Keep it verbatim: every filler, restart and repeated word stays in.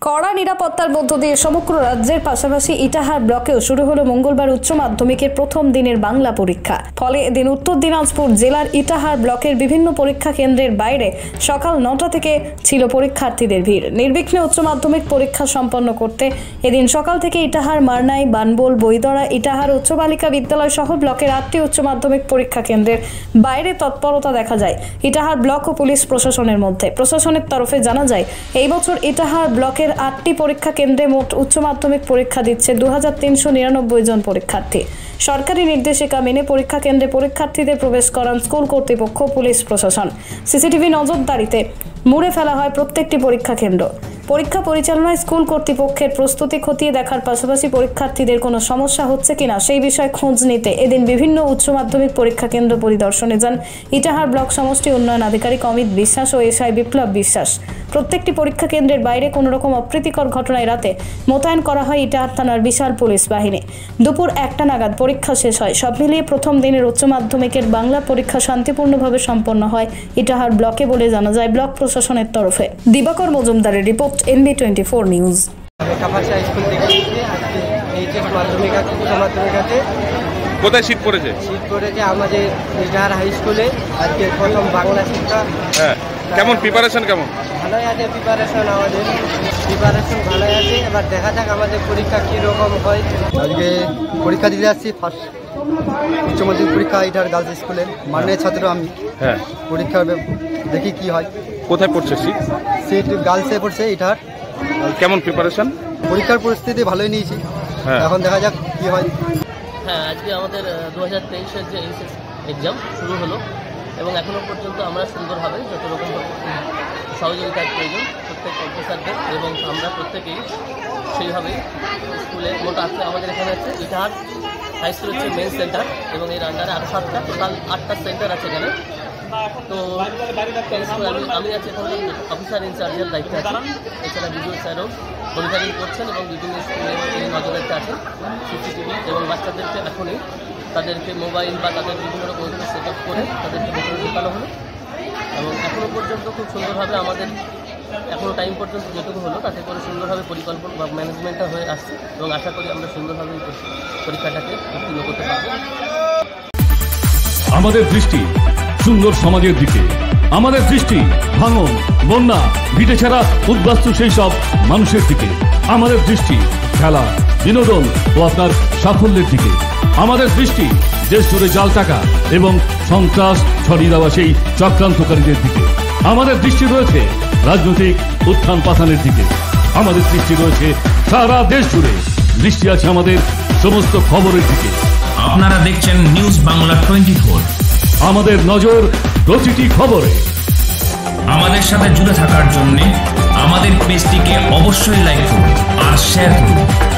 কড়া নিরাপত্তার মধ্য দিয়ে সমগ্র রাজ্যের পাশাপাশি ইটাহার ব্লকেও শুরু হলো মঙ্গলবার উচ্চ মাধ্যমিকের প্রথম দিনের বাংলা পরীক্ষা। ফলে এদিন উত্তর দিনাজপুর জেলার ইটাহার ব্লকের বিভিন্ন পরীক্ষা কেন্দ্রের বাইরে সকাল নটা থেকে ছিল পরীক্ষার্থীদের ভিড়। নির্বিঘ্নে উচ্চ মাধ্যমিক পরীক্ষা সম্পন্ন করতে এদিন সকাল থেকে ইটাহার, মারনাই, বানবোল, বৈদরা, ইটাহার উচ্চ বালিকা বিদ্যালয় সহ ব্লকের আটটি উচ্চ মাধ্যমিক পরীক্ষা কেন্দ্রের বাইরে তৎপরতা দেখা যায় ইটাহার ব্লক ও পুলিশ প্রশাসনের মধ্যে। প্রশাসনের তরফে জানা যায়, এই বছর ইটাহার ব্লকের আটটি পরীক্ষা কেন্দ্রে মোট উচ্চ মাধ্যমিক পরীক্ষা দিচ্ছে দু হাজার তিনশো নিরানব্বই জন পরীক্ষার্থী। সরকারি নির্দেশিকা মেনে পরীক্ষা কেন্দ্রে পরীক্ষার্থীদের প্রবেশ করান স্কুল কর্তৃপক্ষ, পুলিশ প্রশাসন। সিসিটিভি নজরদারিতে মুড়ে ফেলা হয় প্রত্যেকটি পরীক্ষা কেন্দ্র। পরীক্ষা পরিচালনায় স্কুল কর্তৃপক্ষের প্রস্তুতি খতিয়ে দেখার পাশাপাশি পরীক্ষার্থীদের কোনো সমস্যা হচ্ছে কিনা সেই বিষয়ে খোঁজ নিতে এদিন বিভিন্ন উচ্চ মাধ্যমিক পরীক্ষা কেন্দ্র পরিদর্শনে যান ইটাহার ব্লক সমষ্টি উন্নয়ন আধিকারিক অমিত বিশ্বাস ও এসআই বিপ্লব বিশ্বাস। প্রত্যেকটি পরীক্ষা কেন্দ্রের বাইরে কোনো রকম অপ্রীতিকর ঘটনা এড়াতে মোতায়েন করা হয় ইটাহার থানার বিশাল পুলিশ বাহিনী। দুপুর একটা নাগাদ পরীক্ষা শেষ হয়। সব মিলিয়ে প্রথম দিনের উচ্চ মাধ্যমিকের বাংলা পরীক্ষা শান্তিপূর্ণভাবে সম্পন্ন হয় ইটাহার ব্লকে বলে জানা যায় ব্লক প্রশাসনের তরফে। দিবাকর মজুমদারের report, NB twenty four news. কোথায় শীত পড়েছে? শীত পড়েছে আমাদের ইটাহার হাই স্কুলে আজকে প্রথম বাংলা শিক্ষা। হ্যাঁ, কেমন প্রিপারেশন? কেমন? ভালোই আছে প্রিপারেশন, আমাদের প্রিপারেশন ভালোই আছে। এবার দেখা যাক আমাদের পরীক্ষা কীরকম হয়। আজকে পরীক্ষা দিতে যাচ্ছি ফার্স্ট উচ্চ মাধ্যমিক পরীক্ষা ইটাহার গার্লস স্কুলের মাননীয় ছাত্র আমি। হ্যাঁ, পরীক্ষা দেখি কি হয়। কোথায় পড়ছে শীত? সিট গার্লসে পড়ছে ইটাহার। কেমন প্রিপারেশন? পরীক্ষার পরিস্থিতি ভালোই নিয়েছি, এখন দেখা যাক কি হয়। হ্যাঁ, আজকে আমাদের দু হাজার তেইশের যে এইচএস এক্সাম শুরু হলো এবং এখনও পর্যন্ত আমরা সুন্দরভাবে যত রকম সহযোগিতার প্রয়োজন প্রত্যেক অফিসারদের এবং আমরা প্রত্যেকেই সেইভাবেই স্কুলে মোট আছে আমাদের এখানে আছে ইটাহার হাই স্কুল হচ্ছে মেন সেন্টার এবং এর আন্ডারে আরও সাতটা টোটাল আটটা সেন্টার আছে এখানে। তো আমি আমি আছি এখন অফিসার ইনচার্জের দায়িত্বে আছি। এছাড়া বিজয় স্যারও মনিটরিং করছেন এবং বিভিন্ন স্কুলের নজরেতে আছেন সিসিটিভি এবং বাচ্চাদেরকে এখনই তাদেরকে মোবাইল বা তাদের বিভিন্ন রকম সেট আপ করে তাদেরকে ভেতরে ঢোকানো হলো এবং এখনও পর্যন্ত খুব সুন্দরভাবে আমাদের এখনও টাইম পর্যন্ত যেটুকু হলো তাতে করে সুন্দরভাবে পরিকল্পনা বা ম্যানেজমেন্টটা হয়ে আসছে এবং আশা করি আমরা সুন্দরভাবে পরীক্ষাটাকে উত্তীর্ণ করতে পারব। আমাদের দৃষ্টি সুন্দর সমাজের দিকে, আমাদের দৃষ্টি ভাঙন, বন্যা, ভিটে ছাড়া উদ্বাস্তু সেই সব মানুষের দিকে, আমাদের দৃষ্টি খেলা, বিনোদন ও আপনার সাফল্যের দিকে, আমাদের দৃষ্টি দেশ জুড়ে জাল টাকা এবং সন্ত্রাস ছড়িয়ে দেওয়া সেই চক্রান্তকারীদের দিকে, আমাদের দৃষ্টি রয়েছে রাজনৈতিক উত্থান পাথানের দিকে, আমাদের দৃষ্টি রয়েছে সারা দেশ জুড়ে, দৃষ্টি আছে আমাদের সমস্ত খবরের দিকে। আপনারা দেখছেন নিউজ বাংলা টোয়েন্টি ফোর। আমাদের নজর প্রতিটি খবরে। আমাদের সাথে জুড়ে থাকার জন্য আমাদের পেজটিকে অবশ্যই লাইক করুন আর শেয়ার করুন।